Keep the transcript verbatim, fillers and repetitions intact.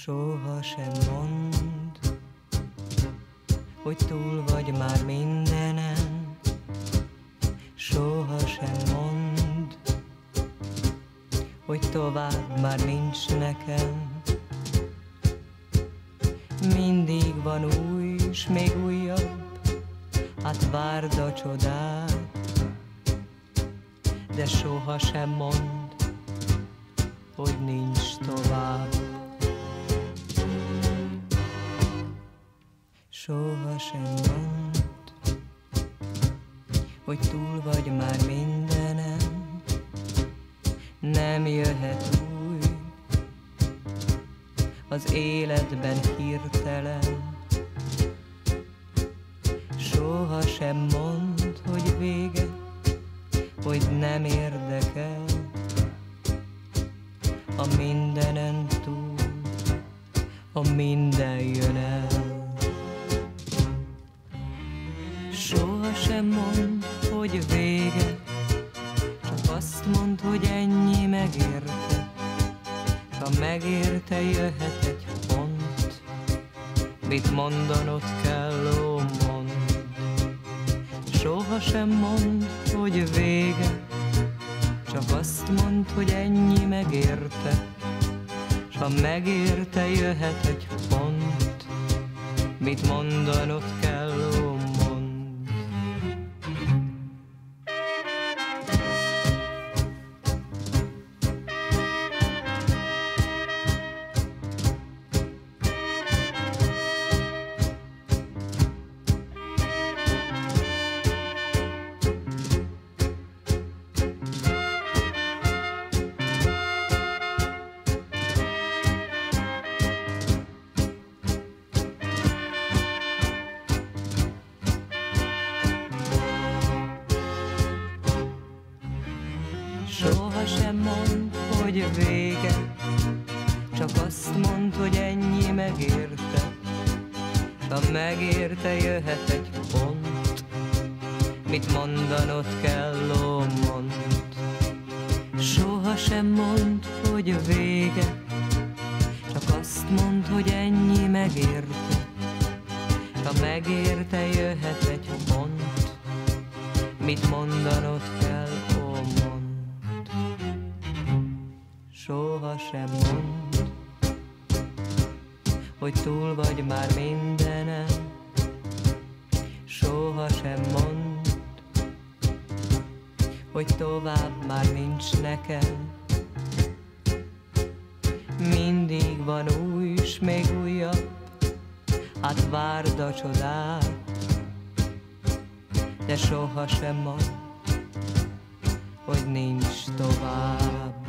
Soha sem mondd, hogy túl vagy már mindenen. Soha sem mondd, hogy tovább már nincs nekem. Mindig van új, s még újabb, hát várd a csodát. De soha sem mondd, hogy nincs tovább. Soha sem mondd, hogy túl vagy már mindenen. Nem jöhet új az életben hirtelen. Soha sem mondd, hogy vége, hogy nem érdekel. A mindenen túl, a minden jön el. Soha sem mondd, hogy vége, csak azt mondd, hogy ennyi megérte. Ha megérte, jöhet egy pont, mit mondanod kell, ó, mondd. Soha sem mondd, hogy vége, csak azt mondd, hogy ennyi megérte. S ha megérte, jöhet egy pont, mit mondanod kell, ó, mondd. Soha sem mondd, hogy vége, csak azt mondd, hogy ennyi megérte. S ha megérte, jöhet egy pont, mit mondanod kell, ó, mondd. Soha sem mondd, hogy vége, csak azt mondd, hogy ennyi megérte. S ha megérte, jöhet egy pont, mit mondanod kell, ó, mondd. Soha sem mondd, hogy túl vagy már mindenen. Soha sem mondd, hogy tovább már nincs nekem. Mindig van új, s még újabb, hát várd a csodát. De soha sem mondd, hogy nincs tovább.